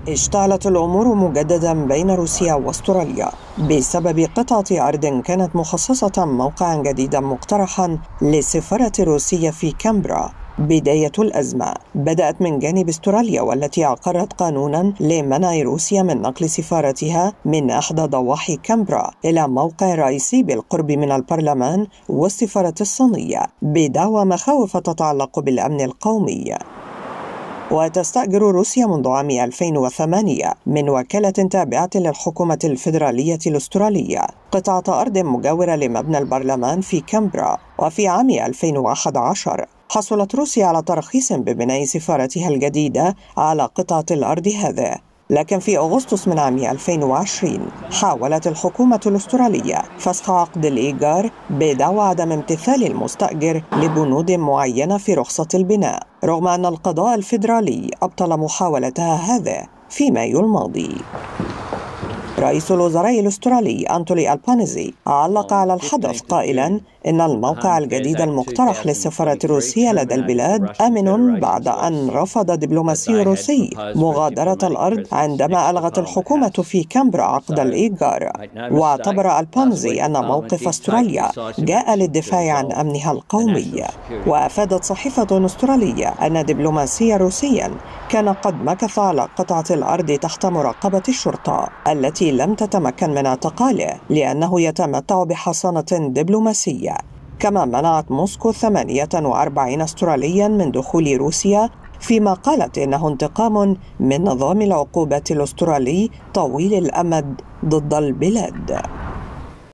اشتعلت الأمور مجددا بين روسيا واستراليا بسبب قطعة أرض كانت مخصصة موقعا جديدا مقترحا للسفارة الروسية في كامبرا. بداية الأزمة بدأت من جانب استراليا، والتي أقرت قانونا لمنع روسيا من نقل سفارتها من إحدى ضواحي كامبرا إلى موقع رئيسي بالقرب من البرلمان والسفارة الصينية بدعوى مخاوف تتعلق بالأمن القومي. وتستأجر روسيا منذ عام 2008 من وكالة تابعة للحكومة الفيدرالية الأسترالية قطعة أرض مجاورة لمبنى البرلمان في كامبرا. وفي عام 2011 حصلت روسيا على ترخيص ببناء سفارتها الجديدة على قطعة الأرض هذه، لكن في أغسطس من عام 2020 حاولت الحكومة الأسترالية فسخ عقد الإيجار بدعوى عدم امتثال المستأجر لبنود معينة في رخصة البناء، رغم أن القضاء الفيدرالي أبطل محاولتها هذه في مايو الماضي. رئيس الوزراء الأسترالي أنتوني ألبانيزي علق على الحدث قائلا إن الموقع الجديد المقترح للسفارة الروسية لدى البلاد آمن، بعد أن رفض دبلوماسي روسي مغادرة الأرض عندما ألغت الحكومة في كامبرا عقد الإيجار. واعتبر ألبانيزي أن موقف أستراليا جاء للدفاع عن أمنها القومي. وأفادت صحيفة أسترالية أن دبلوماسيا روسيا كان قد مكث على قطعة الأرض تحت مراقبة الشرطة التي لم تتمكن من اعتقاله لأنه يتمتع بحصانة دبلوماسية. كما منعت موسكو 48 أستراليا من دخول روسيا، فيما قالت إنه انتقام من نظام العقوبات الأسترالي طويل الأمد ضد البلاد.